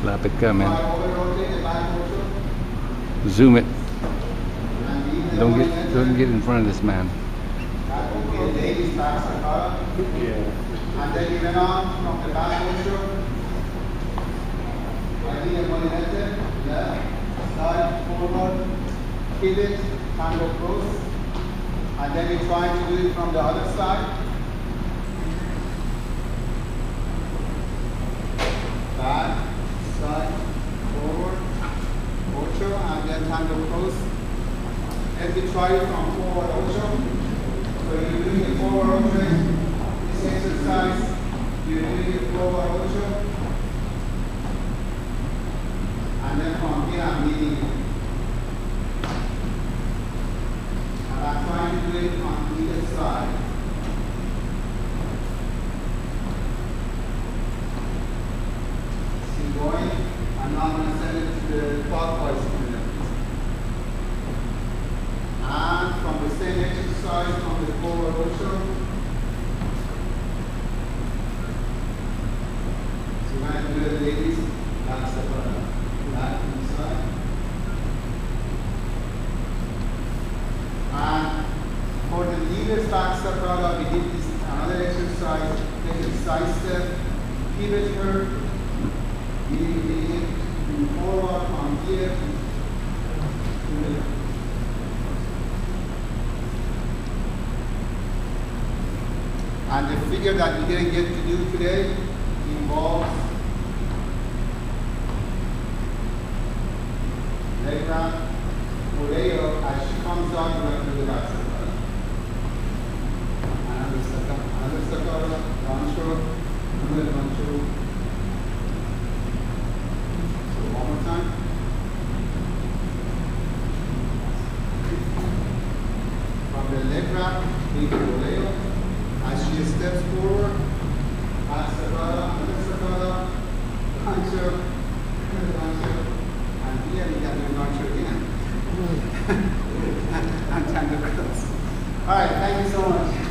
Lapit ka, man. Over rotate the back also. Zoom it. And leave the Don't body get in front of this man. That will be a ladies back sakara. Yeah. And then we went on from the back also. Idea Molinete, left, side, forward, pivot, tango cross. And then we try to do it from the other side. Back, side, forward, ocho, and then tango cross. Then we try it from forward ocho. So you're doing the forward ocho. This exercise, you're doing the forward ocho. And then from here I'm leading it. And I'm trying to do it on either side. See going, and now I'm going to send it to the clockwise movement. And from the same exercise from the forward also. So when I do it, ladies, that's the button. Back inside. And for the leaders back saprada, we did this another exercise. Take a side step, pivot her, leading forward on here. And the figure that we didn't get to do today involves leg wrap, Oreo, as she comes out, we're going to do the back sakara. Another sakara, gancho, another gancho. So one more time. From the leg wrap, lead to Oreo. As she steps forward, back sakara, another sakara, gancho, another gancho. And here we got the gancho again. And tango cross. All right, thank you so much.